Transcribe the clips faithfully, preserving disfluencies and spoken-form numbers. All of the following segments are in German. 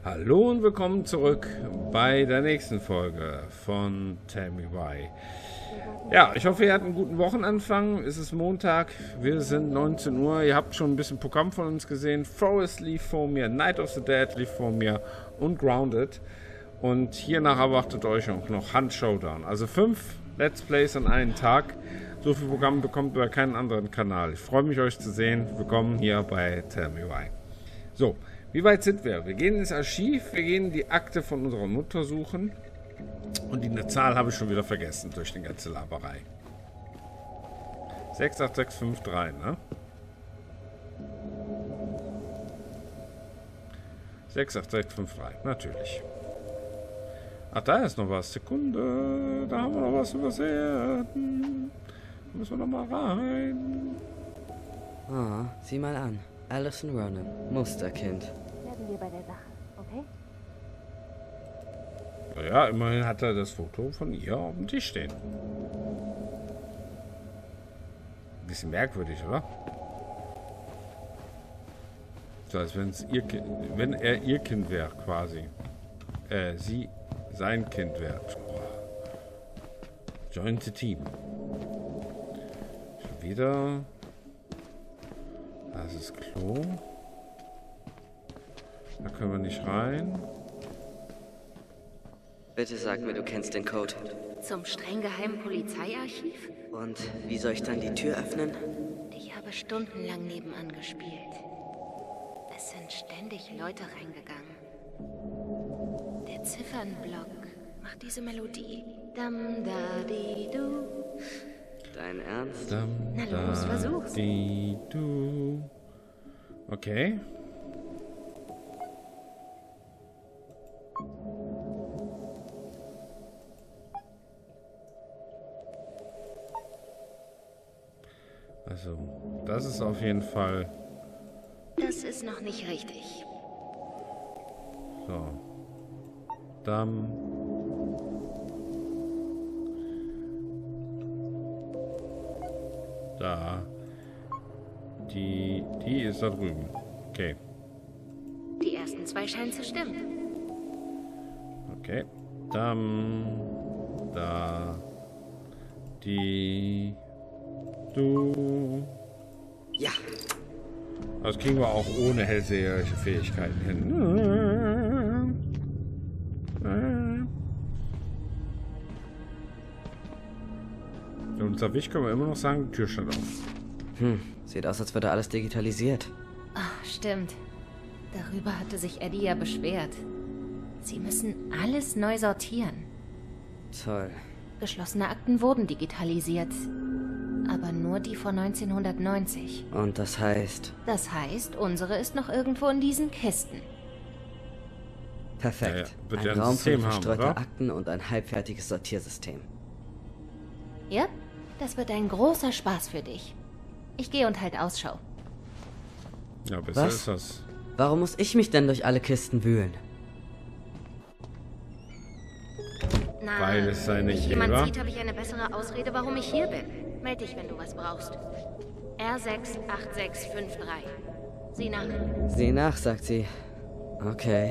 Hallo und willkommen zurück bei der nächsten Folge von Tell Me Why. Ja, ich hoffe, ihr hattet einen guten Wochenanfang. Es ist Montag, wir sind neunzehn Uhr. Ihr habt schon ein bisschen Programm von uns gesehen. Forest lief vor mir, Night of the Dead lief vor mir und Grounded. Und hiernach erwartet euch auch noch Hunt Showdown. Also fünf Let's Plays an einem Tag. So viel Programm bekommt ihr bei keinem anderen Kanal. Ich freue mich, euch zu sehen. Willkommen hier bei Tell Me Why. So, wie weit sind wir? Wir gehen ins Archiv, wir gehen die Akte von unserer Mutter suchen. Und die Zahl habe ich schon wieder vergessen durch die ganze Laberei. sechs acht sechs fünf drei, ne? sechs acht sechs fünf drei, natürlich. Ach, da ist noch was. Sekunde. Da haben wir noch was übersehen. Da müssen wir noch mal rein. Ah, sieh mal an. Allison Ronan, Musterkind. Bleiben wir bei der Sache, okay? Naja, immerhin hat er das Foto von ihr auf dem Tisch stehen. Ein bisschen merkwürdig, oder? So, als wenn's ihr Kind, wenn er ihr Kind wäre, quasi. Äh, sie sein Kind wäre. Join the team. Schon wieder. Das ist Klo. Da können wir nicht rein. Bitte sag mir, du kennst den Code. Zum streng geheimen Polizeiarchiv? Und wie soll ich dann die Tür öffnen? Ich habe stundenlang nebenan gespielt. Es sind ständig Leute reingegangen. Der Ziffernblock macht diese Melodie. Dam da di du. Dein Ernst? Dam, Na los, da, versuch's. di, du. Okay. Also, das ist auf jeden Fall. Das ist noch nicht richtig. So. Dam. Da. Die, die ist da drüben. Okay. Die ersten zwei scheinen zu stimmen. Okay. Dam. Da. Die. Du. Ja. Das kriegen wir auch ohne hellseherische Fähigkeiten hin. In unser Wicht können wir immer noch sagen, die Tür stand auf. Hm, sieht aus, als würde alles digitalisiert. Ach, stimmt. Darüber hatte sich Eddie ja beschwert. Sie müssen alles neu sortieren. Toll. Geschlossene Akten wurden digitalisiert. Aber nur die von neunzehnhundertneunzig. Und das heißt... Das heißt, unsere ist noch irgendwo in diesen Kisten. Perfekt. Ja, ja. Wird Ein ja ein Raum System voller haben, verstreuter oder? Akten und ein halbfertiges Sortiersystem. Ja, das wird ein großer Spaß für dich. Ich gehe und halt Ausschau. Ja, besser Was? ist das. Warum muss ich mich denn durch alle Kisten wühlen? Na, Weil es seine wenn mich jemand Geber- sieht, habe ich eine bessere Ausrede, warum ich hier bin. Meld dich, wenn du was brauchst. R sechs acht sechs fünf drei. Sieh nach. Sieh nach, sagt sie. Okay.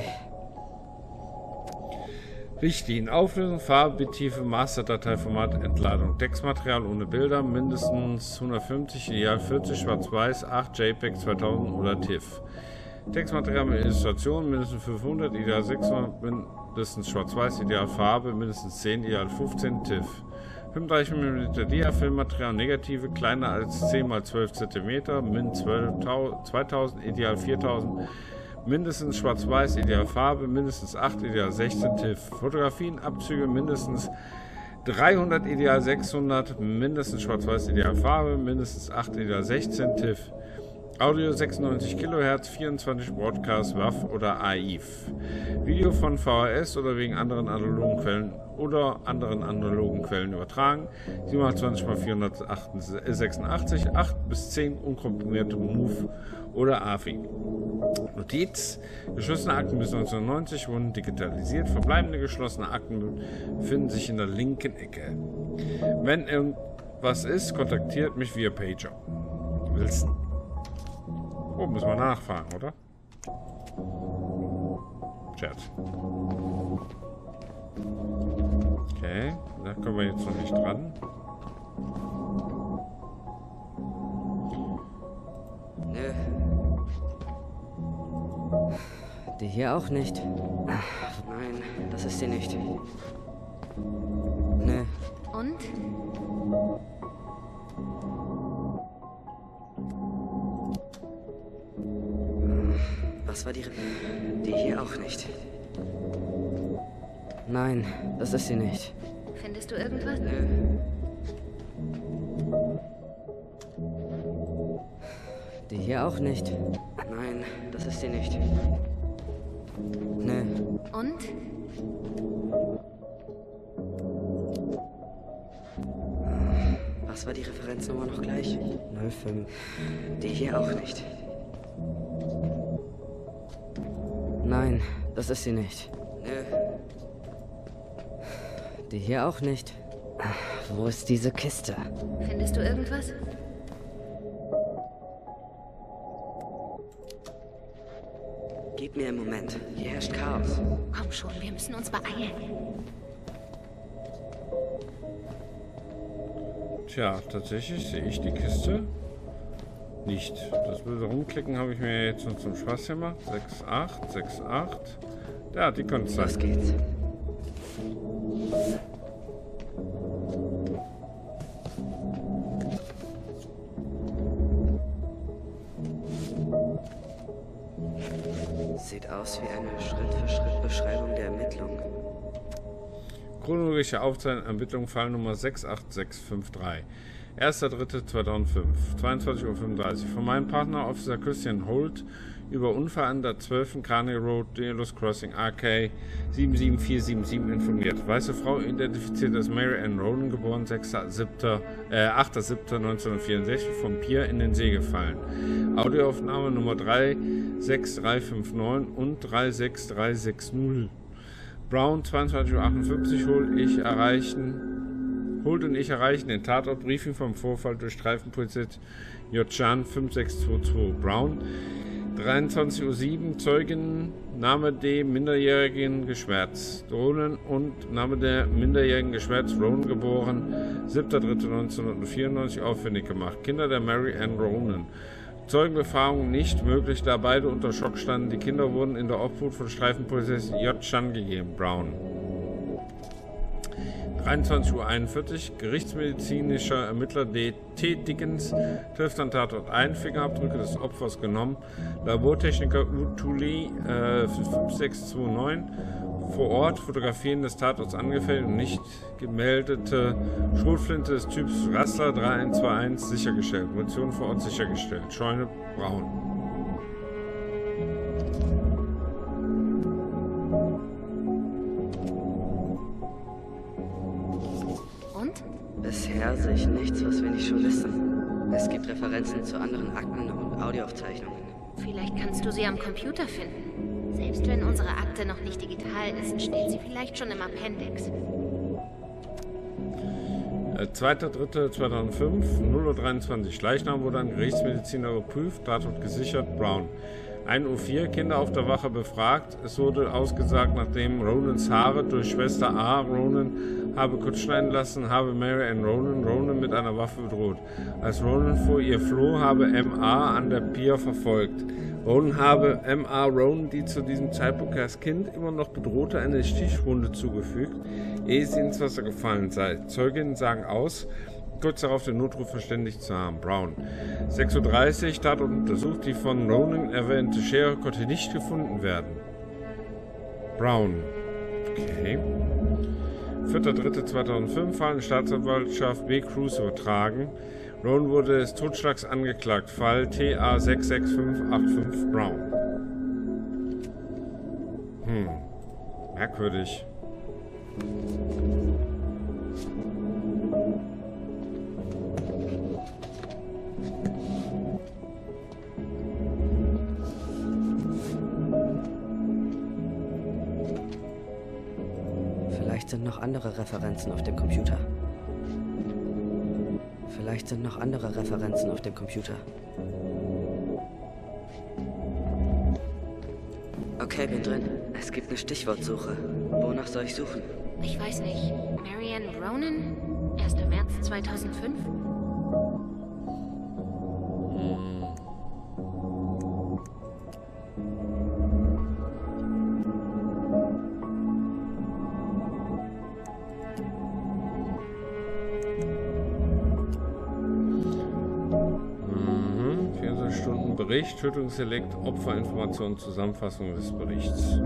Richtlinien: Auflösung, Farbe, Tiefe, Masterdateiformat, Entladung, Textmaterial ohne Bilder, mindestens hundertfünfzig, ideal vierzig, schwarz-weiß, acht, JPEG zweitausend oder TIFF. Textmaterial mit Illustration, mindestens fünfhundert, ideal sechshundert, mindestens schwarz-weiß, ideal Farbe, mindestens zehn, ideal fünfzehn, TIFF. fünfunddreißig Millimeter Dia-Filmmaterial, Negative, kleiner als zehn mal zwölf Zentimeter, min zweitausend, ideal viertausend, mindestens schwarz-weiß, ideal Farbe, mindestens acht, ideal sechzehn, TIFF. Fotografien, Abzüge, mindestens dreihundert, ideal sechshundert, mindestens schwarz-weiß, ideal Farbe, mindestens acht, ideal sechzehn, TIFF. Audio sechsundneunzig Kilohertz, vierundzwanzig Broadcast, W A V oder A I F. Video von V H S oder wegen anderen analogen Quellen oder anderen analogen Quellen übertragen. siebenhundertzwanzig mal vierhundertsechsundachtzig, acht bis zehn unkomprimierte Move oder A V I. Notiz: Geschlossene Akten bis neunzehnhundertneunzig wurden digitalisiert. Verbleibende geschlossene Akten befinden sich in der linken Ecke. Wenn irgendwas ist, kontaktiert mich via Pager. Wilson. Oh, müssen wir nachfragen, oder? Chat. Okay, da kommen wir jetzt noch nicht dran. Nö. Die hier auch nicht. Nein, das ist sie nicht. Nö. Und? Was war die... Die hier auch nicht. Nein, das ist sie nicht. Findest du irgendwas? Nö. Die hier auch nicht. Nein, das ist sie nicht. Nö. Und? Was war die Referenznummer noch gleich? null fünf. Die hier auch nicht. Nein, das ist sie nicht. Nö. Die hier auch nicht. Wo ist diese Kiste? Findest du irgendwas? Gib mir einen Moment. Hier herrscht Chaos. Komm schon, wir müssen uns beeilen. Tja, tatsächlich sehe ich die Kiste nicht. Das böse Rumklicken habe ich mir jetzt nur zum Spaß gemacht. sechs acht, sechs acht. Ja, die könnte es sein. Los geht's. Sieht aus wie eine Schritt-für-Schritt-Beschreibung der Ermittlungen. Chronologische Aufzeichnung Ermittlung Fall Nummer sechs acht sechs fünf drei. erster dritter zweitausendfünf, zweiundzwanzig Uhr fünfunddreißig. Von meinem Partner Officer Christian Holt über Unfall an der zwölften Carney Road, Delos Crossing, R K sieben sieben vier sieben sieben informiert. Weiße Frau identifiziert als Mary Ann Ronan, geboren achter siebter neunzehnhundertvierundsechzig, vom Pier in den See gefallen. Audioaufnahme Nummer drei sechs drei fünf neun und drei sechs drei sechs null. Brown, zweiundzwanzig Uhr achtundfünfzig, holt ich erreichen, holt und ich erreichen den Tatort, Briefing vom Vorfall durch Streifenpolizist J. Chan fünf sechs zwei zwei. Brown, dreiundzwanzig Uhr sieben, Zeugen, Name der Minderjährigen Geschwärz, Ronan und Name der Minderjährigen Geschwärz, Ronan, geboren siebter dritter neunzehnhundertvierundneunzig, aufwendig gemacht. Kinder der Mary Ann Ronan. Zeugenbefragung nicht möglich, da beide unter Schock standen. Die Kinder wurden in der Obhut von Streifenpolizist J. Chan gegeben. Brown. dreiundzwanzig Uhr einundvierzig. Gerichtsmedizinischer Ermittler D T Dickens trifft an Tatort ein. Fingerabdrücke des Opfers genommen. Labortechniker U Tuli äh, fünf sechs zwei neun. Vor Ort Fotografien des Tatorts angefertigt und nicht gemeldete Schrotflinte des Typs Rassler drei eins zwei eins sichergestellt. Munition vor Ort sichergestellt. Scheune Braun. Und? Bisher sehe ich nichts, was wir nicht schon wissen. Es gibt Referenzen zu anderen Akten und Audioaufzeichnungen. Vielleicht kannst du sie am Computer finden. Selbst wenn unsere Akte noch nicht digital ist, steht sie vielleicht schon im Appendix. zweiter dritter zweitausendfünf, null Uhr dreiundzwanzig. Leichnam wurde an Gerichtsmediziner überprüft, Tatort gesichert, Brown. ein Uhr vier, Kinder auf der Wache befragt. Es wurde ausgesagt, nachdem Ronans Haare durch Schwester A. Ronan habe kurz schneiden lassen, habe Mary Ann Ronan Ronan mit einer Waffe bedroht. Als Ronan vor ihr floh, habe M A an der Pier verfolgt. Ronan habe M A Ronan, die zu diesem Zeitpunkt als Kind immer noch bedrohte, eine Stichwunde zugefügt, ehe sie ins Wasser gefallen sei. Zeuginnen sagen aus, kurz darauf den Notruf verständigt zu haben. Brown. sechs Uhr dreißig, Tatort untersucht, die von Ronan erwähnte Schere konnte nicht gefunden werden. Brown. Okay. vierter dritter zweitausendfünf, Fall in Staatsanwaltschaft B. Cruz übertragen. Ronan wurde des Totschlags angeklagt. Fall T A sechs sechs fünf acht fünf Brown. Hm. Merkwürdig. Vielleicht sind noch andere Referenzen auf dem Computer. Vielleicht sind noch andere Referenzen auf dem Computer. Okay, bin drin. Es gibt eine Stichwortsuche. Wonach soll ich suchen? Ich weiß nicht. Marianne Ronan? erster März zweitausendfünf? Hm. Bericht, Tötungsdelikt, Opferinformation, Zusammenfassung des Berichts.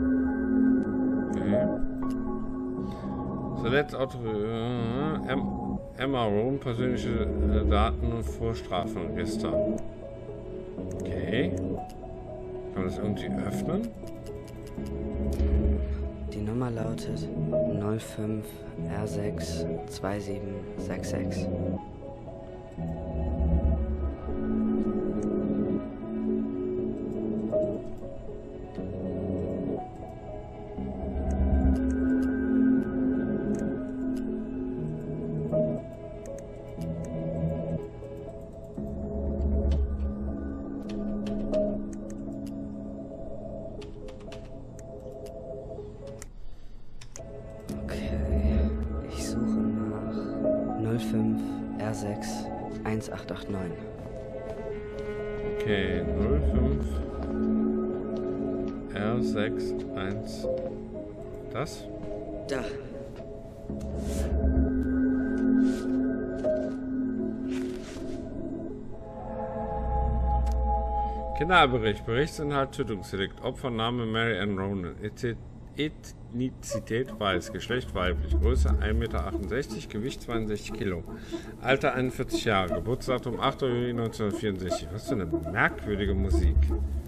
Okay. Zuletzt Auto, äh, Emma Rowan, persönliche äh, Daten und Vorstrafenregister. Okay. Kann man das irgendwie öffnen? Die Nummer lautet null fünf R sechs zwei sieben sechs sechs. eins acht acht neun. Okay, null fünf R sechs eins. Das? Da. Kriminalbericht, Berichtsinhalt, Tötungsdelikt, Opfername Marianne Ronan, Ethnizität weiß, Geschlecht weiblich, Größe ein Meter achtundsechzig, Gewicht zweiundsechzig Kilo, Alter einundvierzig Jahre, Geburtsdatum achter Juli neunzehnhundertvierundsechzig. Was für eine merkwürdige Musik.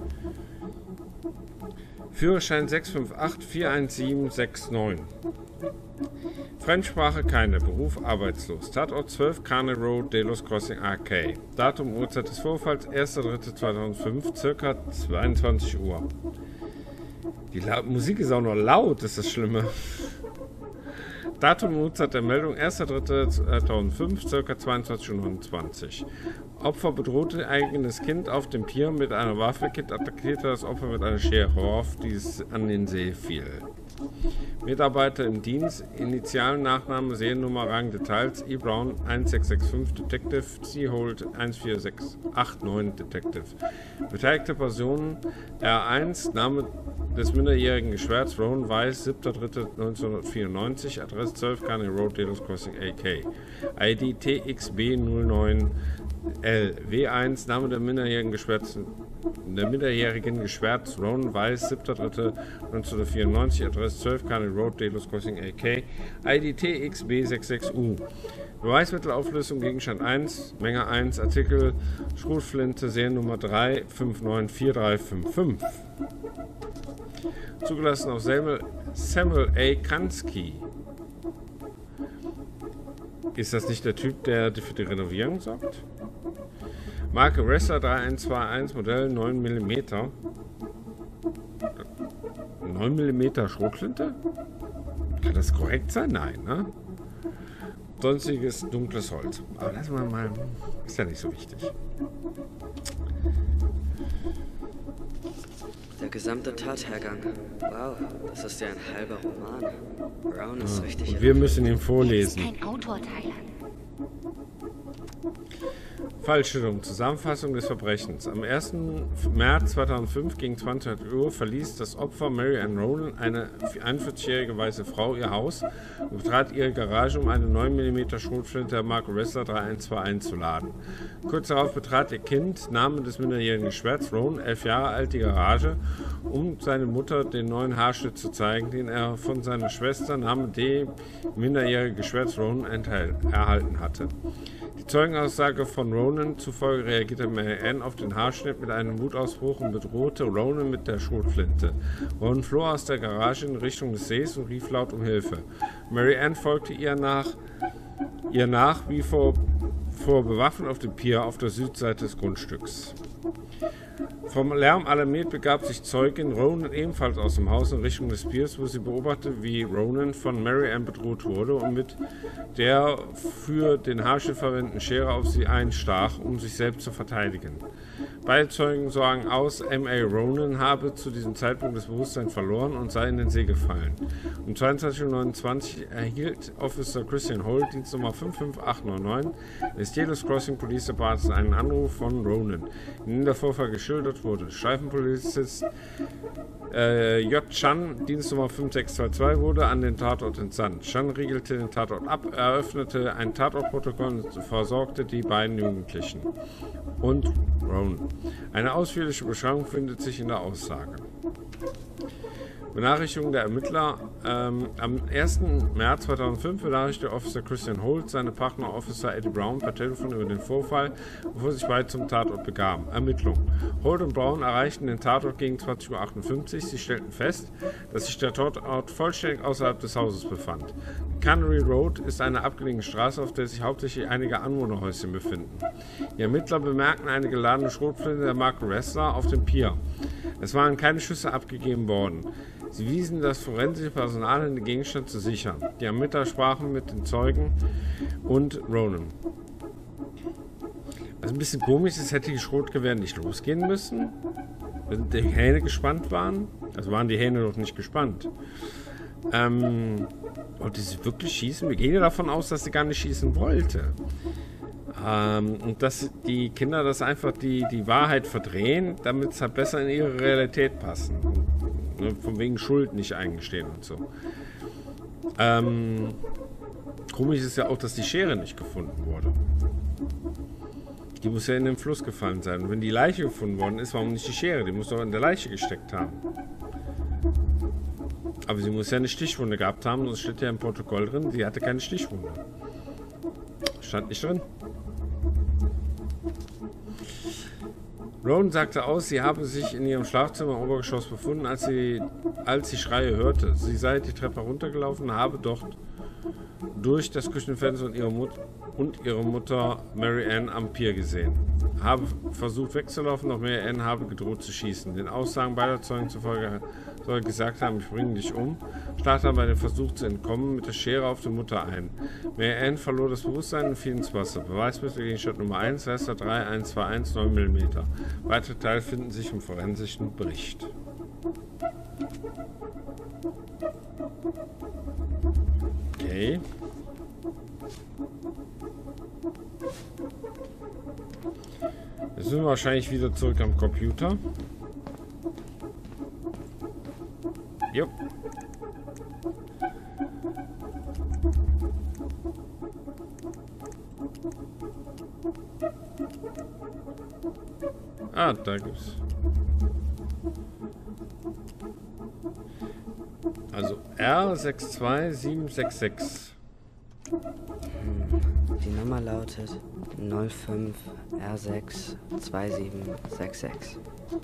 Führerschein sechs fünf acht vier eins sieben sechs neun. Fremdsprache keine, Beruf arbeitslos. Tatort zwölf Carney Road, Delos Crossing Arcade. Datum, Uhrzeit des Vorfalls erster dritter zweitausendfünf, circa zweiundzwanzig Uhr. Die La Musik ist auch noch laut, ist das Schlimme. Datum, Uhrzeit der Meldung erster dritter zweitausendfünf, circa zweiundzwanzig Uhr neunundzwanzig. Opfer bedrohte eigenes Kind auf dem Pier mit einer Waffe. Kind attackierte das Opfer mit einer Schere, worauf dies an den See fiel. Mitarbeiter im Dienst, Initialen, Nachname, Seriennummer, Rang, Details, E. Brown eins sechs sechs fünf Detective, C. Holt eins vier sechs acht neun Detective. Beteiligte Personen, R eins, Name des minderjährigen Geschwerts, Rowan Weiss, siebter dritter neunzehnhundertvierundneunzig, Adresse zwölf Carney Road, Delos Crossing A K. I D T X B null neun L. W eins, Name der minderjährigen Geschwerts, der minderjährigen Geschwerts, Rowan Weiss, siebter dritter neunzehnhundertvierundneunzig, Adresse zwölf Carney Road, Delos Crossing A K. I D T X B sechsundsechzig U. Beweismittelauflösung, Gegenstand eins, Menge eins, Artikel, Schrotflinte, Seriennummer drei fünf neun vier drei fünf fünf. Zugelassen auf Samuel, Samuel A. Kansky. Ist das nicht der Typ, der für die Renovierung sorgt? Marke Wrestler drei eins zwei eins, Modell neun Millimeter. neun Millimeter Schrotflinte? Kann das korrekt sein? Nein, ne? Sonstiges dunkles Holz. Aber lassen wir mal. Ist ja nicht so wichtig. Der gesamte Tathergang. Wow, das ist ja ein halber Roman. Brown ist Ja, richtig. und wir müssen ihn vorlesen. Kein Autor, Tyler. Fallstellung, Zusammenfassung des Verbrechens. Am ersten März zweitausendfünf gegen zwanzig Uhr verließ das Opfer Marianne Ronan, eine einundvierzigjährige weiße Frau, ihr Haus und betrat ihre Garage, um eine neun Millimeter Schrotflinte der Marke Wrestler drei eins zwei eins zu laden. Kurz darauf betrat ihr Kind, Name des minderjährigen Geschwerts, Ronan, elf Jahre alt, die Garage, um seine Mutter den neuen Haarschnitt zu zeigen, den er von seiner Schwester, Name D, minderjährige Geschwerts, Ronan, erhalten hatte. Die Zeugenaussage von Ronan zufolge reagierte Marianne auf den Haarschnitt mit einem Wutausbruch und bedrohte Ronan mit der Schrotflinte. Ronan floh aus der Garage in Richtung des Sees und rief laut um Hilfe. Marianne folgte ihr nach, ihr nach wie vor, vor bewaffnet auf dem Pier auf der Südseite des Grundstücks. Vom Lärm alarmiert begab sich Zeugin Ronan ebenfalls aus dem Haus in Richtung des Piers, wo sie beobachtete, wie Ronan von Marianne bedroht wurde und mit der für den Haarschnitt verwendeten Schere auf sie einstach, um sich selbst zu verteidigen. Beide Zeugen sagen aus, M A Ronan habe zu diesem Zeitpunkt das Bewusstsein verloren und sei in den See gefallen. Um zweiundzwanzig Uhr neunundzwanzig erhielt Officer Christian Holt, Dienstnummer fünf fünf acht neun neun, des Delos Crossing Police Departments, einen Anruf von Ronan, in dem der Vorfall geschildert wurde. Streifenpolizist äh, J. Chan, Dienstnummer fünf sechs zwei zwei, wurde an den Tatort entsandt. Chan riegelte den Tatort ab, eröffnete ein Tatortprotokoll und versorgte die beiden Jugendlichen. Und Ronan. Eine ausführliche Beschreibung findet sich in der Aussage. Benachrichtigung der Ermittler. Ähm, am ersten März zweitausendfünf benachrichtigte Officer Christian Holt seine Partner Officer Eddie Brown per Telefon über den Vorfall, bevor sich beide zum Tatort begaben. Ermittlung. Holt und Brown erreichten den Tatort gegen zwanzig Uhr achtundfünfzig. Sie stellten fest, dass sich der Tatort vollständig außerhalb des Hauses befand. Cannery Road ist eine abgelegene Straße, auf der sich hauptsächlich einige Anwohnerhäuschen befinden. Die Ermittler bemerkten eine geladene Schrotflinte der Marke Wrestler auf dem Pier. Es waren keine Schüsse abgegeben worden. Sie wiesen das forensische Personal in den Gegenstand zu sichern. Die Ermittler sprachen mit den Zeugen und Ronan. Was ein bisschen komisch ist, hätte die Schrotgewehr nicht losgehen müssen, wenn die Hähne gespannt waren. Also waren die Hähne doch nicht gespannt. Ähm, wollte sie wirklich schießen? Wir gehen ja davon aus, dass sie gar nicht schießen wollte. Ähm, und dass die Kinder das einfach die, die Wahrheit verdrehen, damit es halt besser in ihre Realität passen. Und, ne, von wegen Schuld nicht eingestehen und so. Ähm, komisch ist ja auch, dass die Schere nicht gefunden wurde. Die muss ja in den Fluss gefallen sein. Und wenn die Leiche gefunden worden ist, warum nicht die Schere? Die muss doch in der Leiche gesteckt haben. Aber sie muss ja eine Stichwunde gehabt haben, sonst steht ja im Protokoll drin, sie hatte keine Stichwunde. Stand nicht drin. Ronan sagte aus, sie habe sich in ihrem Schlafzimmer im Obergeschoss befunden, als sie, als sie Schreie hörte. Sie sei die Treppe runtergelaufen und habe dort durch das Küchenfenster und ihre, Mut und ihre Mutter Mary Ann am Pier gesehen. Habe versucht wegzulaufen, doch Mary Ann habe gedroht zu schießen. Den Aussagen beider Zeugen zufolge soll gesagt haben, ich bringe dich um, stach dann bei dem Versuch zu entkommen mit der Schere auf die Mutter ein. Mary Ann verlor das Bewusstsein und fiel ins Wasser. Beweismittelgegenstand Nummer eins, Lester drei eins zwei eins, neun Millimeter. Weitere Teile finden sich im forensischen Bericht. Okay. Jetzt sind wir wahrscheinlich wieder zurück am Computer. Jo. Ah, da gibt's. Also R sechs zwei sieben sechs sechs. Die Nummer lautet null fünf R sechs zwei sieben sechs sechs.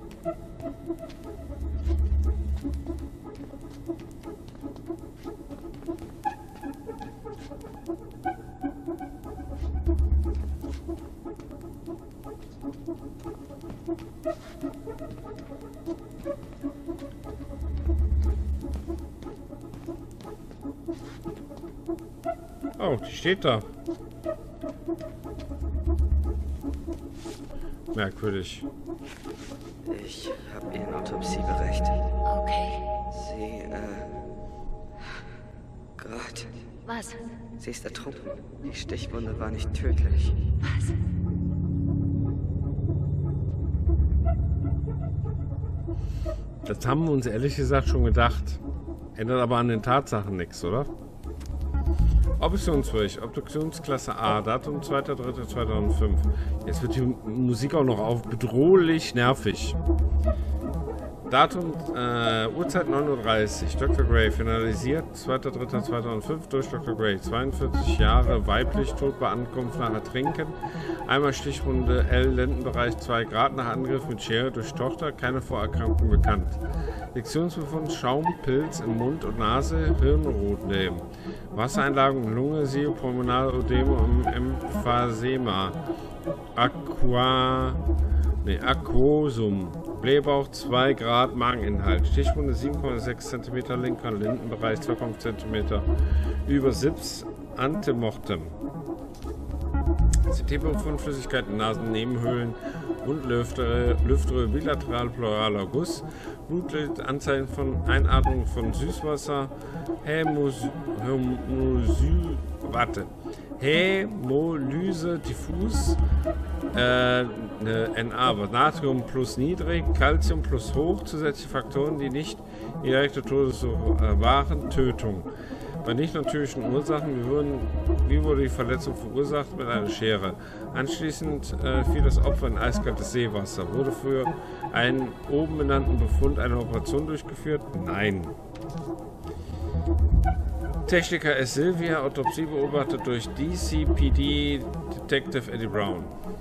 Oh, die steht da. Merkwürdig. Ich habe Ihren Autopsiebericht. Okay. Sie, äh... Gott. Was? Sie ist ertrunken. Die Stichwunde war nicht tödlich. Was? Das haben wir uns ehrlich gesagt schon gedacht. Ändert aber an den Tatsachen nichts, oder? Obduktionsbericht, Obduktionsklasse A, Datum zweiter dritter zweitausendfünf. Jetzt wird die Musik auch noch auf. Bedrohlich nervig. Datum, äh, Uhrzeit neun Uhr dreißig. Doktor Gray finalisiert zweiter dritter zweitausendfünf durch Doktor Gray. zweiundvierzig Jahre, weiblich, tot bei Ankunft nach Ertrinken. Einmal Stichwunde L, Lendenbereich zwei Grad nach Angriff mit Schere durch Tochter. Keine Vorerkrankung bekannt. Sektionsbefund, Schaum, Pilz im Mund und Nase, Hirnrotneben. Wassereinlagerung in Lunge, siehe Pulmonalödem im Emphysema. Aqua... Ne, Aquosum. Blähbauch zwei Grad, Mageninhalt. Stichwunde sieben Komma sechs Zentimeter linker Lendenbereich, zwei Komma fünf Zentimeter über Sips, Antemortem. C T-Befund, Flüssigkeit in Nasennebenhöhlen und Lüftere, Lüftere bilateral pleuraler Guss, Blutlicht, Anzeichen von Einatmung von Süßwasser, Hämos, Hämosy, warte, Hämolyse diffus, äh, eine N A, aber Natrium plus niedrig, Calcium plus hoch, zusätzliche Faktoren, die nicht direkte Todesursache waren, Tötung. Bei nicht natürlichen Ursachen, wie, wurden, wie wurde die Verletzung verursacht? Mit einer Schere. Anschließend äh, fiel das Opfer in eiskaltes Seewasser. Wurde für einen oben benannten Befund eine Operation durchgeführt? Nein. Techniker S. Sylvia, Autopsie beobachtet durch D C P D Detective Eddie Brown.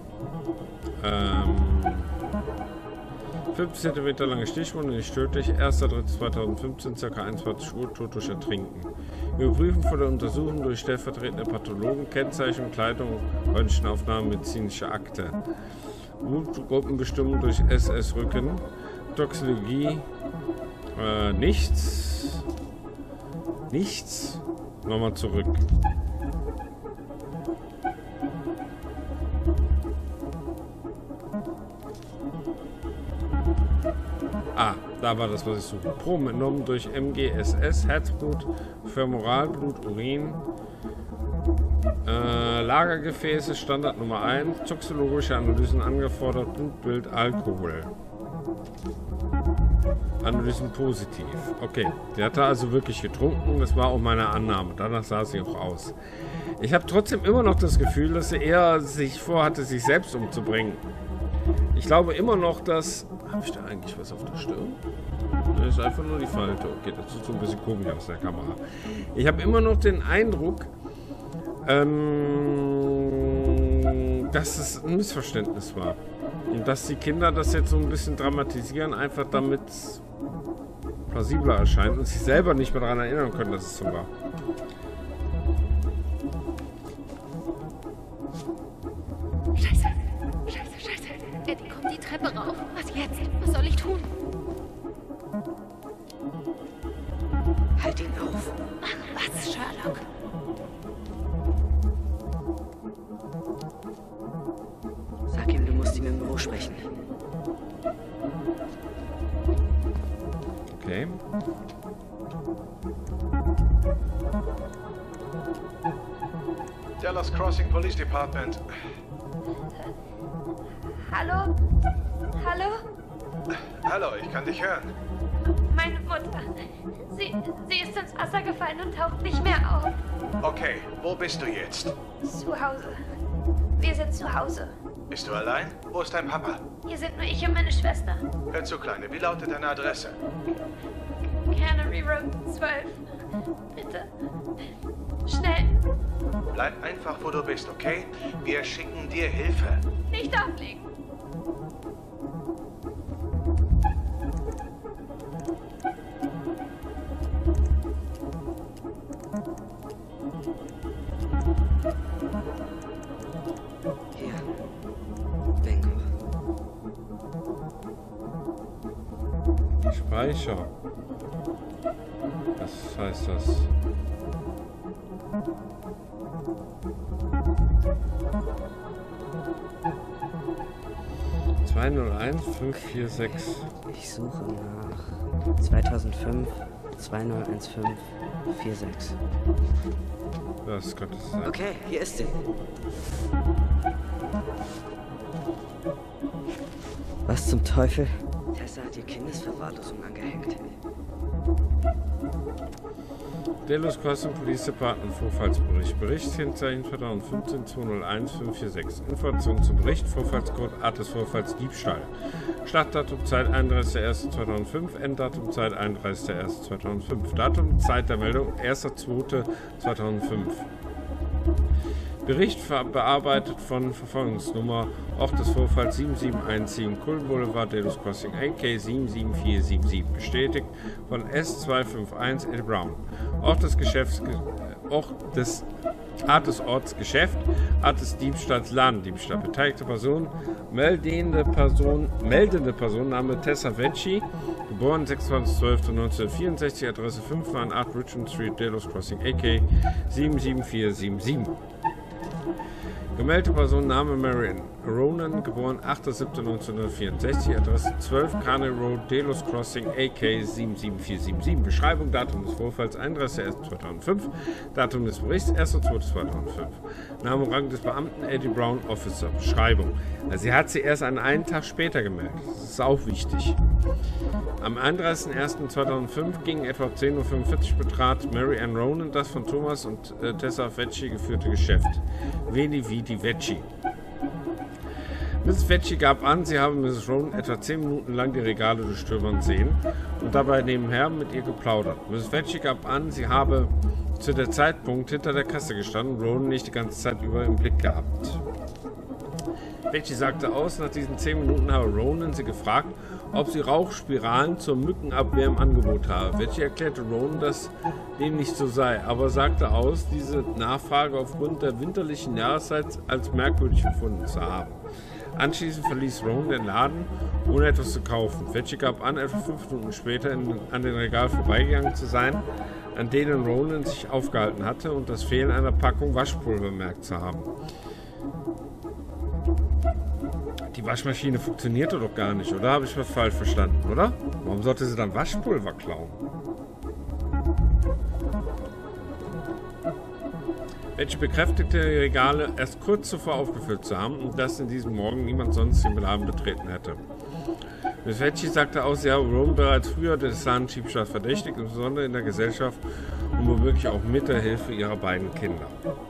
Ähm, fünf Zentimeter lange Stichwunde, nicht tödlich. erster dritter zweitausendfünfzehn, ca. einundzwanzig Uhr, tot durch Ertrinken. Überprüfen vor der Untersuchung durch stellvertretende Pathologen, Kennzeichnung, Kleidung, Röntgenaufnahmen, medizinische Akte. Blutgruppenbestimmung durch S S Rücken. Toxologie, äh, nichts. Nichts. Nochmal zurück. Ah, da war das, was ich suche. Proben entnommen durch M G S S, Herzblut, Femoralblut, Urin, äh, Lagergefäße, Standard Nummer eins, toxologische Analysen angefordert, Blutbild, Alkohol. Analysen positiv. Okay, die hat er also wirklich getrunken, das war auch meine Annahme. Danach sah sie auch aus. Ich habe trotzdem immer noch das Gefühl, dass sie eher sich vorhatte, sich selbst umzubringen. Ich glaube immer noch, dass... Habe ich da eigentlich was auf der Stirn? Das ist einfach nur die Falte. Okay, das sieht so ein bisschen komisch aus der Kamera. Ich habe immer noch den Eindruck, ähm, dass es ein Missverständnis war. Und dass die Kinder das jetzt so ein bisschen dramatisieren, einfach damit es plausibler erscheint und sich selber nicht mehr daran erinnern können, dass es so war. Scheiße, scheiße, scheiße. Eddie kommt die Treppe rauf. Was jetzt? Was soll ich tun? Halt ihn auf. Was, Sherlock? Sag ihm, du musst ihm im Büro sprechen. Okay. Dallas Crossing Police Department. Hallo? Hallo? Hallo, ich kann dich hören. Meine Mutter. Sie, sie ist ins Wasser gefallen und taucht nicht mehr auf. Okay, wo bist du jetzt? Zu Hause. Wir sind zu Hause. Bist du allein? Wo ist dein Papa? Hier sind nur ich und meine Schwester. Hör zu, Kleine, wie lautet deine Adresse? Cannery Road zwölf. Bitte. Schnell. Bleib einfach, wo du bist, okay? Wir schicken dir Hilfe. Nicht auflegen. Hier. Bingo. Speicher. Was heißt das? zwei null eins fünf vier sechs. Ich suche nach zweitausendfünf zwei null eins fünf vier sechs. Was könnte es sein? Okay, hier ist sie. Was zum Teufel? Tessa hat ihr Kindesverwahrlosung angehängt. Delos Crossing Police Department Vorfallsbericht. Bericht Kennzeichen zweitausendfünfzehn zwei null eins fünf vier sechs. Information zum Bericht. Vorfallscode Art des Vorfalls Diebstahl. Startdatum Zeit einunddreißigster erster zweitausendfünf. Enddatum Zeit einunddreißigster erster zweitausendfünf. Datum Zeit der Meldung erster zweiter zweitausendfünf. Bericht bearbeitet von Verfolgungsnummer Ort des Vorfalls sieben sieben eins sieben Cullen Boulevard, Delos Crossing A K sieben sieben vier sieben sieben. Bestätigt von S zwei fünf eins Eddie Brown. Ort des Geschäfts, Ort des, Art des Orts Geschäft, Art des Diebstahls Ladendiebstahl. Beteiligte Person, meldende Person, meldende Person, Name Tessa Vecchi, geboren sechsundzwanzigster zwölfter neunzehnhundertvierundsechzig, Adresse fünf neun acht Richmond Street, Delos Crossing A K sieben sieben vier sieben sieben. Gemeldete Person, Name Marion Ronan, geboren achter siebter neunzehnhundertvierundsechzig, Adresse zwölf Carney Road, Delos Crossing, A K sieben sieben vier sieben sieben. Beschreibung, Datum des Vorfalls einunddreißigster erster zweitausendfünf, Datum des Berichts erster zweiter zweitausendfünf. Name und Rang des Beamten Eddie Brown, Officer. Beschreibung. Also sie hat sie erst an einen Tag später gemerkt. Das ist auch wichtig. Am einunddreißigster erster zweitausendfünf gegen etwa zehn Uhr fünfundvierzig betrat Mary Ann Ronan das von Thomas und äh, Tessa Vecchi geführte Geschäft. Veni Vidi Vecchi. Misses Vecchi gab an, sie habe Misses Ronan etwa zehn Minuten lang die Regale durchstöbern sehen und dabei nebenher mit ihr geplaudert. Misses Vecchi gab an, sie habe zu der Zeitpunkt hinter der Kasse gestanden und Ronan nicht die ganze Zeit über im Blick gehabt. Vecchi sagte aus, nach diesen zehn Minuten habe Ronan sie gefragt, ob sie Rauchspiralen zur Mückenabwehr im Angebot habe. Vecchi erklärte Ronan, dass dem nicht so sei, aber sagte aus, diese Nachfrage aufgrund der winterlichen Jahreszeit als merkwürdig empfunden zu haben. Anschließend verließ Ronan den Laden, ohne etwas zu kaufen. Vecchi gab an, etwa fünf Minuten später in, an den Regal vorbeigegangen zu sein, an denen Ronan sich aufgehalten hatte und das Fehlen einer Packung Waschpulver bemerkt zu haben. Die Waschmaschine funktionierte doch gar nicht, oder? Habe ich was falsch verstanden, oder? Warum sollte sie dann Waschpulver klauen? Vecchi bekräftigte, die Regale erst kurz zuvor aufgefüllt zu haben und dass in diesem Morgen niemand sonst den Laden betreten hätte. Miss Vecchi sagte aus, sie habe Ronan bereits früher des Ladendiebstahls verdächtigt, insbesondere in der Gesellschaft und womöglich auch mit der Hilfe ihrer beiden Kinder.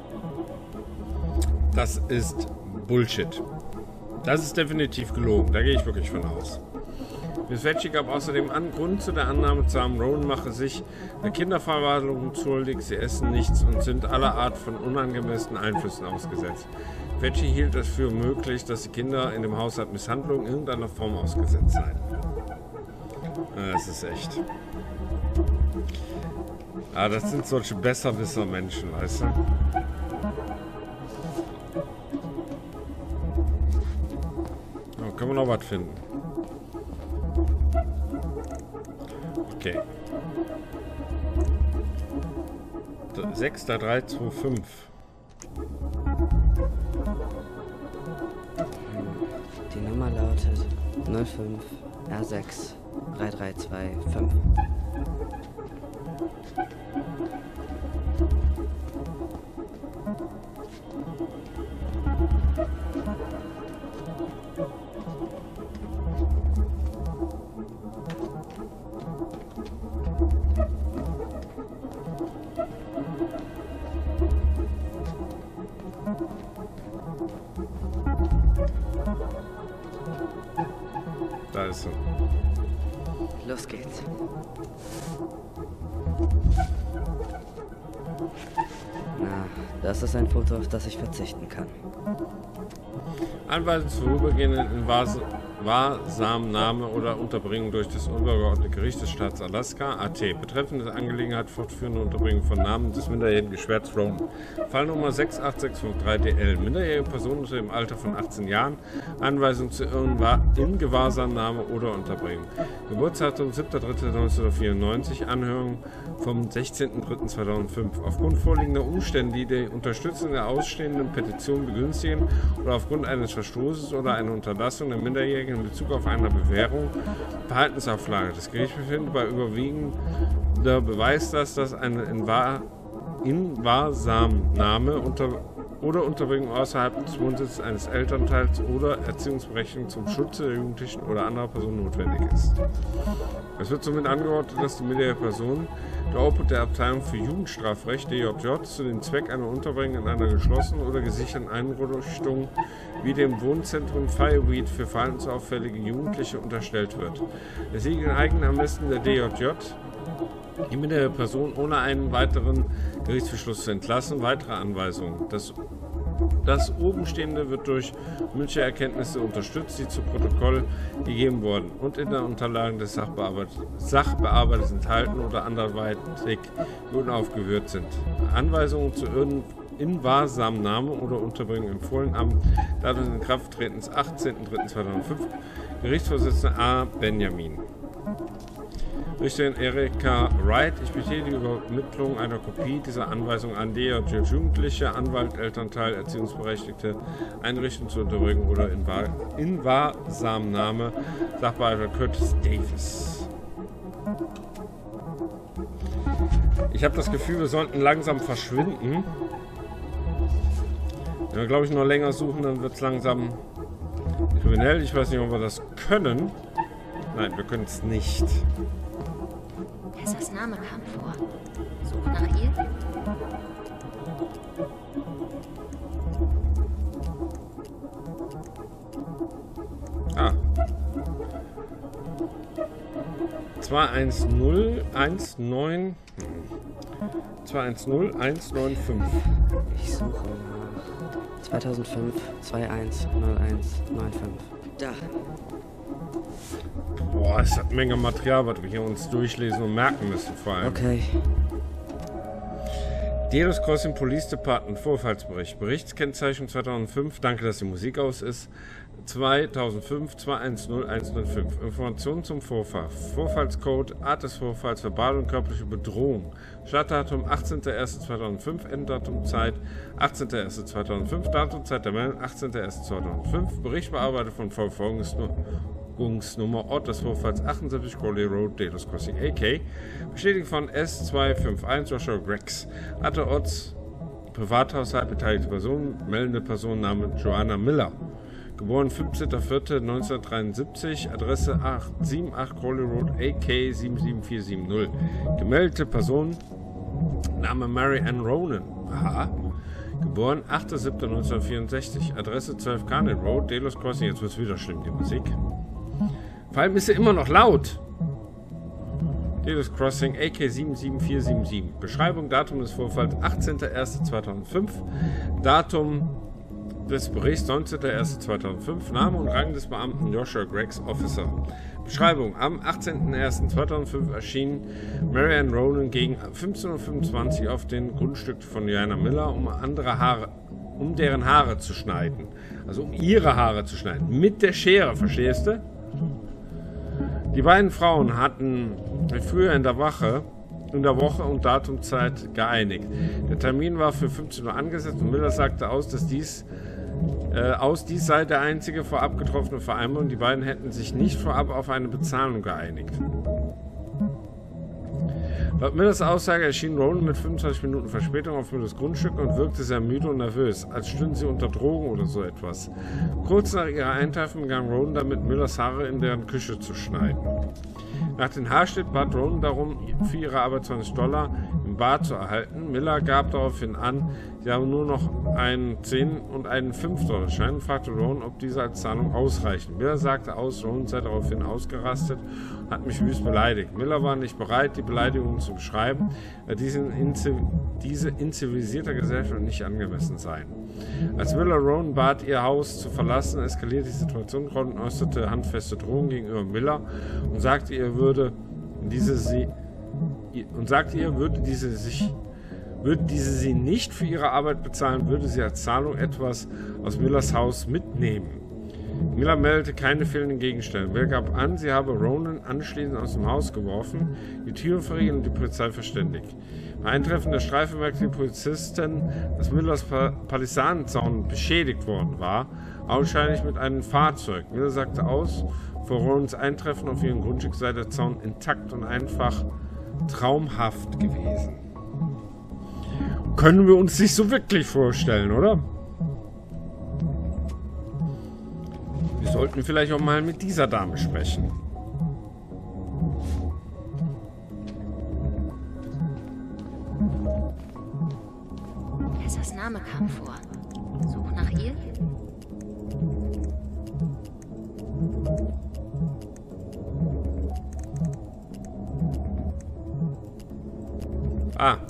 Das ist Bullshit. Das ist definitiv gelogen, da gehe ich wirklich von aus. Miss Vecchi gab außerdem an, Grund zu der Annahme zu haben, Ronan mache sich der Kinderverwahrlosung schuldig, sie essen nichts und sind aller Art von unangemessenen Einflüssen ausgesetzt. Vecchi hielt es für möglich, dass die Kinder in dem Haushalt Misshandlung in irgendeiner Form ausgesetzt seien. Das ist echt. Ah, das sind solche Besserwisser-Menschen, weißt du? Oh, können wir noch was finden? Okay. sechs drei zwei fünf. Die Nummer lautet null fünf R sechs drei drei zwei fünf. Da ist er. Los geht's. Na, das ist ein Foto, auf das ich verzichten kann. Anweisung zur vorübergehenden Wahrsamnahme oder Unterbringung durch das untergeordnete Gericht des Staats Alaska, A T. Betreffende Angelegenheit fortführende Unterbringung von Namen des minderjährigen Geschwärzes Ronan. Fall Nummer sechs acht sechs fünf drei D L. Minderjährige Person unter dem Alter von achtzehn Jahren. Anweisung zur Ingewahrsamnahme oder Unterbringung. Geburtsdatum siebter dritter neunzehnhundertvierundneunzig. Anhörung vom sechzehnten dritten zweitausendfünf. Aufgrund vorliegender Umstände, die die Unterstützung der ausstehenden Petition begünstigen oder aufgrund eines Verstoßes oder einer Unterlassung der Minderjährigen in Bezug auf eine Bewährung, Verhaltensauflage. Das Gericht befindet bei überwiegender Beweis, dass das eine Inwahrsamnahme unter oder Unterbringung außerhalb des Wohnsitzes eines Elternteils oder Erziehungsberechtigung zum Schutze der Jugendlichen oder anderer Person notwendig ist. Es wird somit angeordnet, dass die minderjährige Person der Obhut der Abteilung für Jugendstrafrecht D J J zu dem Zweck einer Unterbringung in einer geschlossenen oder gesicherten Einrichtung wie dem Wohnzentrum Fireweed für verhaltensauffällige Jugendliche unterstellt wird. Es liegt in eigenem Ermessen der D J J, die minderjährige Person ohne einen weiteren Gerichtsbeschluss zu entlassen. Weitere Anweisungen. Das, das Obenstehende wird durch mündliche Erkenntnisse unterstützt, die zu Protokoll gegeben wurden und in den Unterlagen des Sachbearbeiters, Sachbearbeiters enthalten oder anderweitig unaufgeführt sind. Anweisungen zur Inwahrsamnahme oder Unterbringung empfohlen am Datum des Inkrafttretens achtzehnten dritten zweitausendfünf. Gerichtsvorsitzender A. Benjamin. Richterin Erika Wright, ich betätige die Übermittlung einer Kopie dieser Anweisung an die Jugendliche, Anwalt, Elternteil, Erziehungsberechtigte, Einrichtung zur Unterbringung oder Inwahrsamnahme, Sachbearbeiter Curtis Davis. Ich habe das Gefühl, wir sollten langsam verschwinden. Wenn wir, glaube ich, noch länger suchen, dann wird es langsam kriminell. Ich weiß nicht, ob wir das können. Nein, wir können es nicht. Tessas Name kam vor. Such nach ihr. Ah. zwei eins null eins neun zwei eins null eins neun fünf. Ich suche nach zweitausendfünf zwei eins null eins neun fünf. Da. Boah, es hat eine Menge Material, was wir hier uns durchlesen und merken müssen vor allem. Okay. Delos Crossing Police Department, Vorfallsbericht. Berichtskennzeichnung zweitausendfünf, danke, dass die Musik aus ist. zweitausendfünf zwei eins null eins null fünf. Informationen zum Vorfall. Vorfallscode, Art des Vorfalls, verbale und körperliche Bedrohung. Startdatum achtzehnter erster zweitausendfünf, Enddatum Zeit achtzehnter erster zweitausendfünf, Datum Zeit der Meldung achtzehnter erster zweitausendfünf. Bericht bearbeitet von Verfolgungsnummer, Ort des Vorfalls achtundsiebzig Crowley Road, Delos Crossing A K. Bestätigt von S zwei fünf eins Joshua Grex. Arte Orts, Privathaushalt, beteiligte Person, meldende Person, Name Joanna Miller. Geboren fünfzehnter vierter neunzehnhundertdreiundsiebzig, Adresse acht sieben acht Crowley Road, A K sieben sieben vier sieben null. Gemeldete Person, Name Mary Ann Ronan. Aha. Geboren achter siebter neunzehnhundertvierundsechzig, Adresse zwölf Carnet Road, Delos Crossing. Jetzt wird es wieder schlimm, die Musik. Vor allem ist sie immer noch laut. Delos Crossing, A K sieben sieben vier sieben sieben. Beschreibung, Datum des Vorfalls achtzehnter erster zweitausendfünf. Datum des Berichts neunzehnter erster zweitausendfünf. Name und Rang des Beamten Joshua Grex, Officer. Beschreibung, am achtzehnter erster zweitausendfünf erschien Mary Ann Ronan gegen fünfzehn Uhr fünfundzwanzig auf dem Grundstück von Joanna Miller, um andere Haare, um deren Haare zu schneiden. Also um ihre Haare zu schneiden. Mit der Schere, verstehst du? Die beiden Frauen hatten früher in der Wache in der Woche und Datumzeit geeinigt. Der Termin war für fünfzehn Uhr angesetzt und Miller sagte aus, dass dies äh, aus dies sei der einzige vorab getroffene Vereinbarung. Die beiden hätten sich nicht vorab auf eine Bezahlung geeinigt. Laut Millers Aussage erschien Ronan mit fünfundzwanzig Minuten Verspätung auf Millers Grundstück und wirkte sehr müde und nervös, als stünde sie unter Drogen oder so etwas. Kurz nach ihrer Eintreffen begann Ronan damit, Millers Haare in deren Küche zu schneiden. Nach dem Haarschnitt bat Ronan darum, für ihre Arbeit zwanzig Dollar im Bar zu erhalten. Miller gab daraufhin an, sie habe nur noch einen zehn- und einen fünf Dollar Schein und fragte Ronan, ob diese als Zahlung ausreichen. Miller sagte aus, Ronan sei daraufhin ausgerastet und hat mich wüst beleidigt. Miller war nicht bereit, die Beleidigung zu beschreiben, da diese in, diese in zivilisierter Gesellschaft nicht angemessen seien. Als Miller Ronan bat, ihr Haus zu verlassen, eskalierte die Situation. Ronan äußerte handfeste Drohungen gegenüber Miller und sagte, ihr würde diese sie und sagte ihr, würde diese sich würde diese sie nicht für ihre Arbeit bezahlen, würde sie als Zahlung etwas aus Millers Haus mitnehmen. Miller meldete keine fehlenden Gegenstände. Miller gab an, sie habe Ronan anschließend aus dem Haus geworfen, die Tür verriegelt und die Polizei verständigt. Bei Eintreffen der Streife merkte die Polizistin, dass Millers Palisadenzaun beschädigt worden war, augenscheinlich mit einem Fahrzeug. Miller sagte aus, vor Ronans Eintreffen auf ihrem Grundstück sei der Zaun intakt und einfach traumhaft gewesen. Können wir uns nicht so wirklich vorstellen, oder? Wir sollten vielleicht auch mal mit dieser Dame sprechen. Tessas Name kam vor. Such nach ihr. Ah.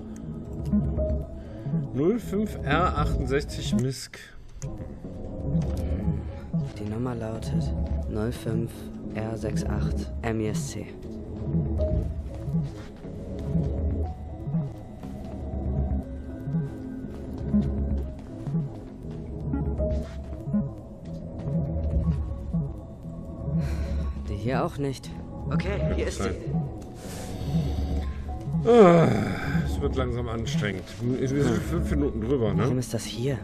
null fünf R achtundsechzig Misk. Die Nummer lautet null fünf R achtundsechzig M I S C. Die hier auch nicht. Okay, hier ist sie. Ah, es wird langsam anstrengend. Wir sind fünf Minuten drüber, ne? Warum ist das hier?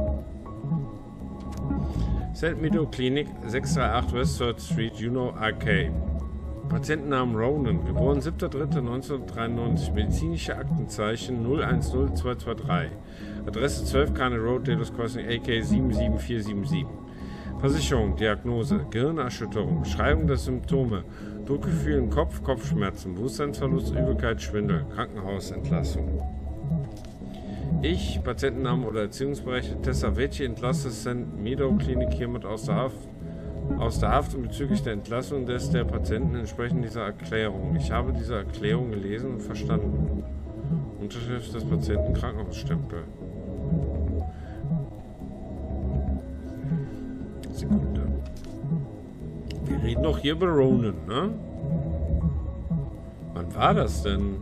Saint Meadow Klinik, sechs drei acht West Third Street, Juneau, R K. Patientennamen Ronan, geboren siebter dritter neunzehnhundertdreiundneunzig, medizinische Aktenzeichen null eins null zwei zwei drei. Adresse zwölf Kane Road, Delos Crossing, A K sieben sieben vier sieben sieben. Versicherung, Diagnose, Gehirnerschütterung, Beschreibung der Symptome, Druckgefühl im Kopf, Kopfschmerzen, Bewusstseinsverlust, Übelkeit, Schwindel, Krankenhausentlassung. Ich, Patientennamen oder Erziehungsberechtigte Tessa Vecchi, entlasse Saint Meadow Klinik hiermit aus der Haft, aus der Haft und bezüglich der Entlassung des der Patienten entsprechend dieser Erklärung. Ich habe diese Erklärung gelesen und verstanden. Unterschrift des Patienten, Krankenhausstempel. Sekunde. Wir reden doch hier über Ronan, ne? Wann war das denn?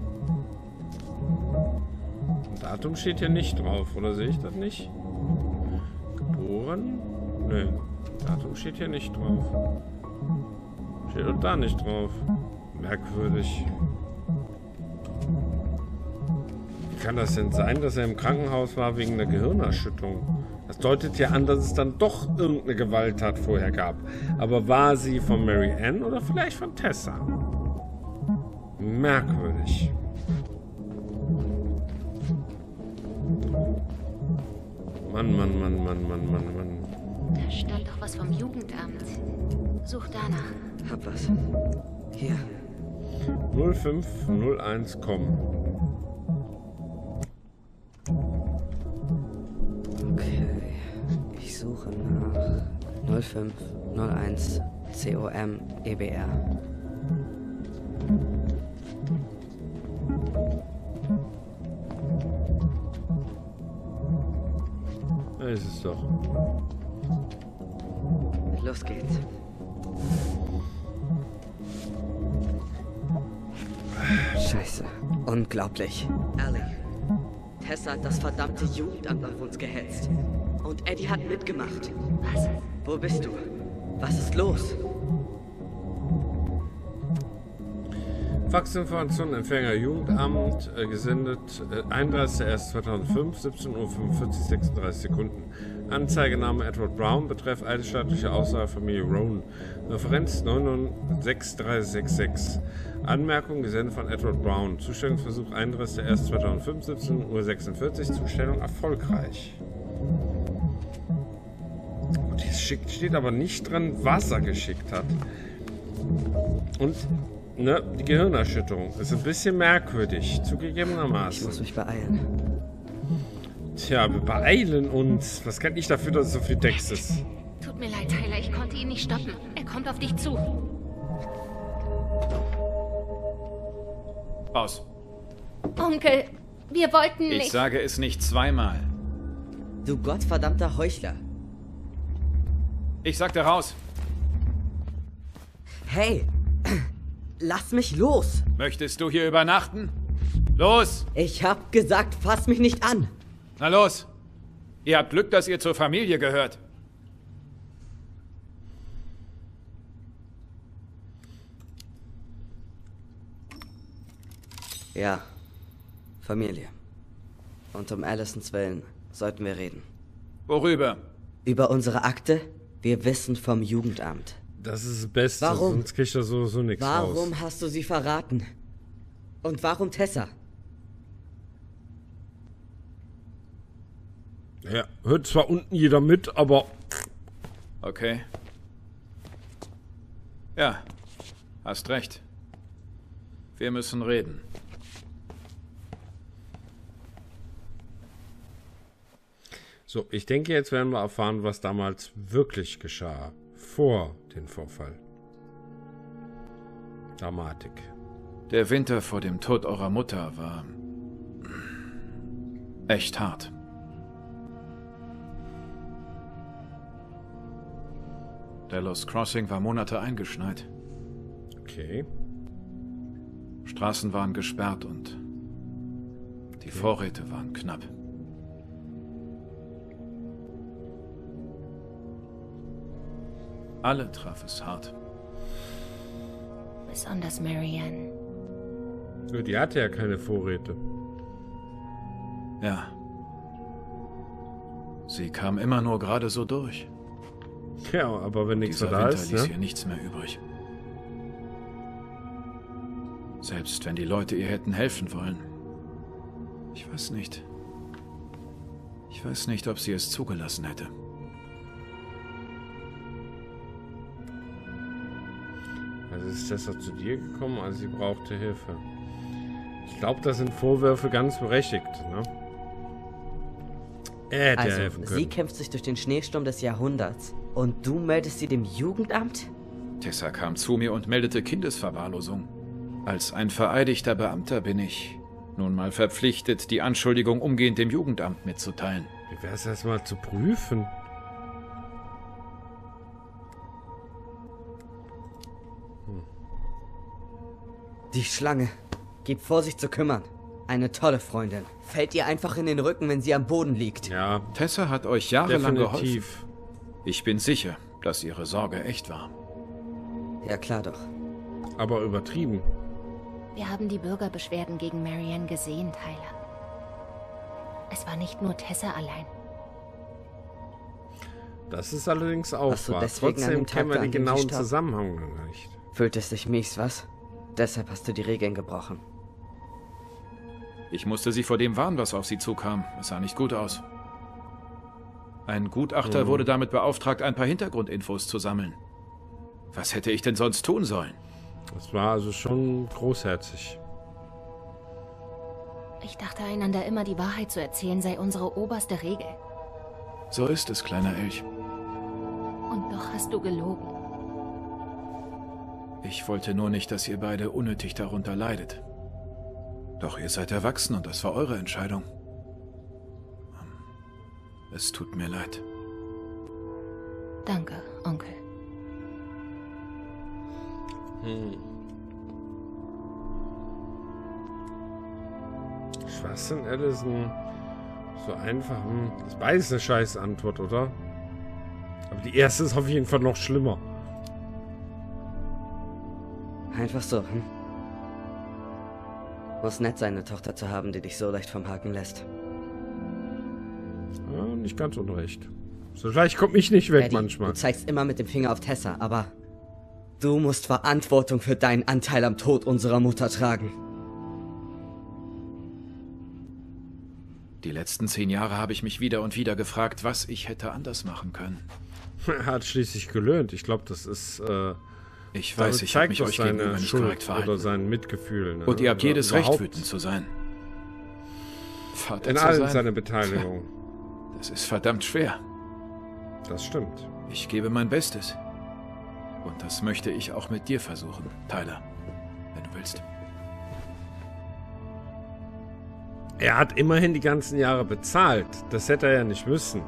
Datum steht hier nicht drauf, oder sehe ich das nicht? Geboren? Nö. Datum steht hier nicht drauf. Steht doch da nicht drauf. Merkwürdig. Wie kann das denn sein, dass er im Krankenhaus war wegen der Gehirnerschütterung? Das deutet ja an, dass es dann doch irgendeine Gewalttat vorher gab. Aber war sie von Mary Ann oder vielleicht von Tessa? Merkwürdig. Mann, Mann, Mann, Mann, Mann, Mann, Mann. Da stand doch was vom Jugendamt. Such danach. Hab was. Hier. null fünf null eins com. Okay. Ich suche nach null fünf null eins com E B R. Da ist es doch. Los geht's. Scheiße. Unglaublich. Ellie, Tessa hat das verdammte Jugendamt auf uns gehetzt. Und Eddie hat mitgemacht. Was? Wo bist du? Was ist los? Faxinformation, Empfänger Jugendamt, äh, gesendet äh, einunddreißigster erster zweitausendfünf, siebzehn Uhr fünfundvierzig, sechsunddreißig Sekunden. Anzeigename Edward Brown, betreff eidesstattliche Aussage Familie Ronan. Referenz neun neun sechs drei sechs sechs. Anmerkung, gesendet von Edward Brown. Zustellungsversuch einunddreißigster erster zweitausendfünf, siebzehn Uhr sechsundvierzig. Zustellung erfolgreich. Und hier steht aber nicht drin, was er geschickt hat. Und ne, die Gehirnerschütterung ist ein bisschen merkwürdig, zugegebenermaßen. Ich muss mich beeilen. Tja, wir beeilen uns. Was kann ich dafür, dass es so viel Text ist? Tut mir leid, Tyler, ich konnte ihn nicht stoppen. Er kommt auf dich zu. Raus. Onkel, wir wollten nicht... Ich sage es nicht zweimal. Du gottverdammter Heuchler. Ich sagte raus. Hey, lass mich los. Möchtest du hier übernachten? Los! Ich hab gesagt, fass mich nicht an. Na los! Ihr habt Glück, dass ihr zur Familie gehört. Ja, Familie. Und um Allisons Willen sollten wir reden. Worüber? Über unsere Akte? Wir wissen vom Jugendamt. Das ist das Beste, Warum? sonst kriegt er so, so nichts raus. Warum hast du sie verraten? Und warum Tessa? Ja, hört zwar unten jeder mit, aber... Okay. Ja, hast recht. Wir müssen reden. So, ich denke, jetzt werden wir erfahren, was damals wirklich geschah. Vor dem Vorfall. Dramatik. Der Winter vor dem Tod eurer Mutter war echt hart. Delos Crossing war Monate eingeschneit. Okay. Straßen waren gesperrt und die Okay. Vorräte waren knapp. Alle traf es hart. Besonders Marianne. Nur die hatte ja keine Vorräte. Ja. Sie kam immer nur gerade so durch. Ja, aber wenn nichts mehr Dieser da Winter ist, ließ ne? hier nichts mehr übrig. Selbst wenn die Leute ihr hätten helfen wollen. Ich weiß nicht. Ich weiß nicht, ob sie es zugelassen hätte. Also ist Tessa zu dir gekommen, als sie brauchte Hilfe. Ich glaube, das sind Vorwürfe ganz berechtigt, ne? Er hätte ja Also, helfen können. sie kämpft sich durch den Schneesturm des Jahrhunderts. Und du meldest sie dem Jugendamt? Tessa kam zu mir und meldete Kindesverwahrlosung. Als ein vereidigter Beamter bin ich nun mal verpflichtet, die Anschuldigung umgehend dem Jugendamt mitzuteilen. Wie wäre es erst mal zu prüfen? Die Schlange. Gib vor, sich zu kümmern. Eine tolle Freundin. Fällt ihr einfach in den Rücken, wenn sie am Boden liegt. Ja, Tessa hat euch jahrelang geholfen. definitiv. Ich bin sicher, dass ihre Sorge echt war. Ja, klar doch. Aber übertrieben. Wir haben die Bürgerbeschwerden gegen Marianne gesehen, Tyler. Es war nicht nur Tessa allein. Das ist allerdings auch Hast du wahr. deswegen an Trotzdem dem Tag kennen wir da, den an dem sie genauen starb? Zusammenhang noch nicht. Fühlt es sich mies, was? Deshalb hast du die Regeln gebrochen. Ich musste sie vor dem warnen, was auf sie zukam. Es sah nicht gut aus. Ein Gutachter Mhm. wurde damit beauftragt, ein paar Hintergrundinfos zu sammeln. Was hätte ich denn sonst tun sollen? Das war also schon großherzig. Ich dachte, einander immer die Wahrheit zu erzählen sei unsere oberste Regel. So ist es, kleiner Elch. Und doch hast du gelogen. Ich wollte nur nicht, dass ihr beide unnötig darunter leidet. Doch ihr seid erwachsen und das war eure Entscheidung. Es tut mir leid. Danke, Onkel. Hm. Schwachsinn, Allison. So einfach. Hm. Das ist beides eine scheiß Antwort, oder? Aber die erste ist auf jeden Fall noch schlimmer. Einfach so, hm? Muss nett sein, eine Tochter zu haben, die dich so leicht vom Haken lässt. Ja, nicht ganz unrecht. So leicht kommt mich nicht weg Eddie, manchmal. du zeigst immer mit dem Finger auf Tessa, aber du musst Verantwortung für deinen Anteil am Tod unserer Mutter tragen. Die letzten zehn Jahre habe ich mich wieder und wieder gefragt, was ich hätte anders machen können. Er hat schließlich gelernt. Ich glaube, das ist... Äh, Ich weiß, damit ich habe zeigt mich doch euch seine gegenüber nicht Schuld korrekt verhalten. oder sein Mitgefühl. Ne? Und ihr habt Oder jedes Recht, überhaupt wütend zu sein. Vater In zu allen sein, seine Beteiligung. das ist verdammt schwer. Das stimmt. Ich gebe mein Bestes. Und das möchte ich auch mit dir versuchen, Tyler. Wenn du willst. Er hat immerhin die ganzen Jahre bezahlt. Das hätte er ja nicht müssen.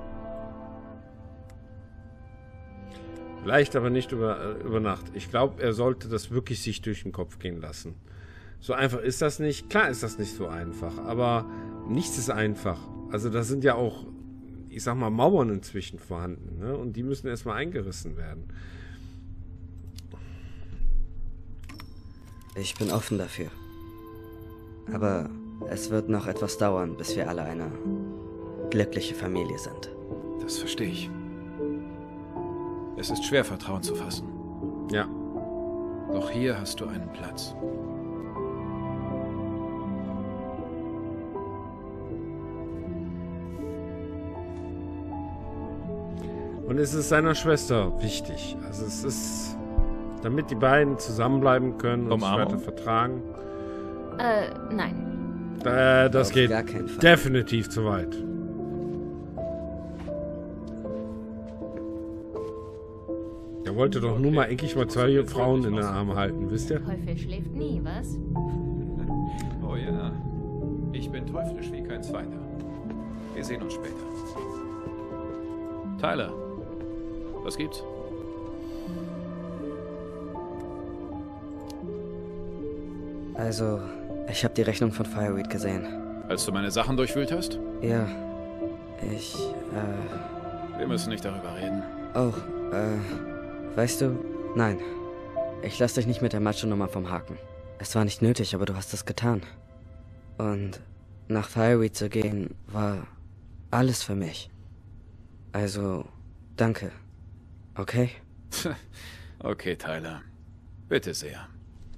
Vielleicht aber nicht über, über Nacht. Ich glaube, er sollte das wirklich sich durch den Kopf gehen lassen. So einfach ist das nicht. Klar ist das nicht so einfach, aber nichts ist einfach. Also da sind ja auch, ich sag mal, Mauern inzwischen vorhanden, ne? Und die müssen erstmal eingerissen werden. Ich bin offen dafür. Aber es wird noch etwas dauern, bis wir alle eine glückliche Familie sind. Das verstehe ich. Es ist schwer, Vertrauen zu fassen. Ja. Doch hier hast du einen Platz. Und es ist seiner Schwester wichtig. Also es ist, damit die beiden zusammenbleiben können und sich Umarmung? weiter vertragen. Äh, nein. Äh, das Auf geht gar keinen Fall. definitiv zu weit. Er wollte doch nur mal endlich mal zwei Frauen in den Arm halten, wisst ihr? Teufel schläft nie, was? Oh ja. Ich bin teuflisch wie kein Zweiter. Wir sehen uns später. Tyler, was gibt's? Also, ich habe die Rechnung von Fireweed gesehen. Als du meine Sachen durchwühlt hast? Ja, ich, äh... Wir müssen nicht darüber reden. Oh, äh... Weißt du, nein. Ich lass dich nicht mit der Macho-Nummer vom Haken. Es war nicht nötig, aber du hast es getan. Und nach Fireweed zu gehen, war alles für mich. Also, danke. Okay? Okay, Tyler. Bitte sehr.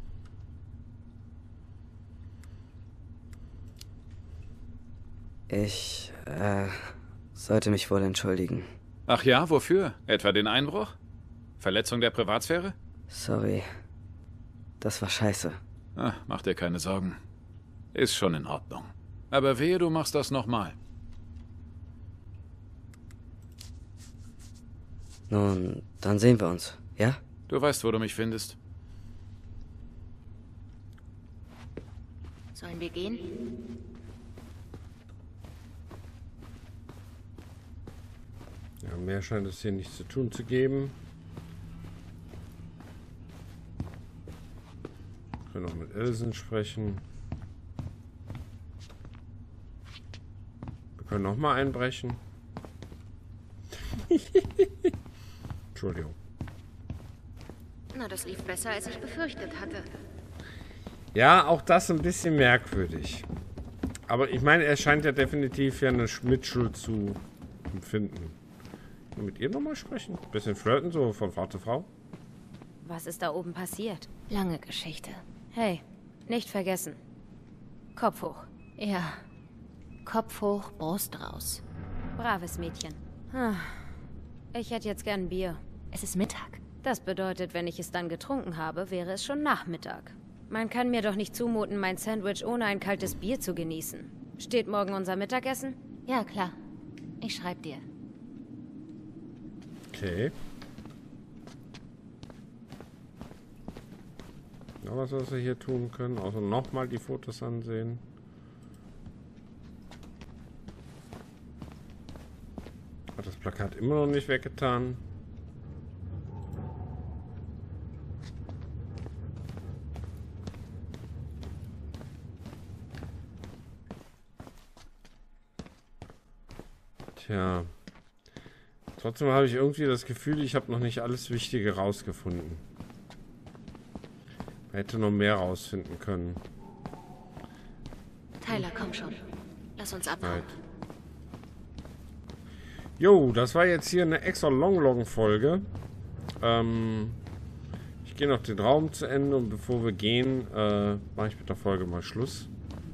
Ich, äh, sollte mich wohl entschuldigen. Ach ja, wofür? Etwa den Einbruch? Verletzung der Privatsphäre? Sorry. Das war scheiße. Ah, mach dir keine Sorgen. Ist schon in Ordnung. Aber wehe, du machst das nochmal. Nun, dann sehen wir uns, ja? Du weißt, wo du mich findest. Sollen wir gehen? Ja, mehr scheint es hier nicht zu tun zu geben. Wir können auch mit Elsen sprechen. Wir können noch mal einbrechen. Entschuldigung. Na, das lief besser, als ich befürchtet hatte. Ja, auch das ein bisschen merkwürdig. Aber ich meine, er scheint ja definitiv ja eine Mitschuld zu empfinden. Mit ihr nochmal sprechen? Bisschen flirten, so von Frau zu Frau? Was ist da oben passiert? Lange Geschichte. Hey, nicht vergessen. Kopf hoch. Ja. Kopf hoch, Brust raus. Braves Mädchen. Ich hätte jetzt gern ein Bier. Es ist Mittag. Das bedeutet, wenn ich es dann getrunken habe, wäre es schon Nachmittag. Man kann mir doch nicht zumuten, mein Sandwich ohne ein kaltes Bier zu genießen. Steht morgen unser Mittagessen? Ja, klar. Ich schreib dir. Okay. Ja, was was wir hier tun können, außer nochmal die Fotos ansehen. Hat das Plakat immer noch nicht weggetan. Tja. Trotzdem habe ich irgendwie das Gefühl, ich habe noch nicht alles Wichtige rausgefunden. Man hätte noch mehr rausfinden können. Tyler, komm schon. Lass uns abhauen. Jo, das war jetzt hier eine extra Long-Long-Folge. Ähm, ich gehe noch den Raum zu Ende und bevor wir gehen, äh, mache ich mit der Folge mal Schluss.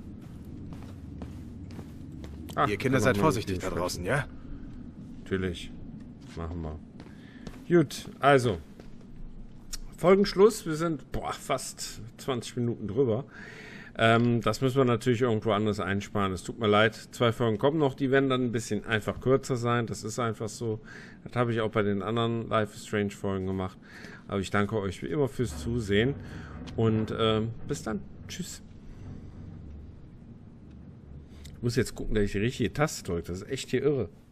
Ach, Ihr Kinder seid vorsichtig da draußen, ja? Natürlich. Machen wir. Gut, also. Folgenschluss. Wir sind boah, fast zwanzig Minuten drüber. Ähm, das müssen wir natürlich irgendwo anders einsparen. Es tut mir leid. Zwei Folgen kommen noch. Die werden dann ein bisschen einfach kürzer sein. Das ist einfach so. Das habe ich auch bei den anderen Life is Strange Folgen gemacht. Aber ich danke euch wie immer fürs Zusehen. Und ähm, bis dann. Tschüss. Ich muss jetzt gucken, dass ich die richtige Taste drücke. Das ist echt hier irre.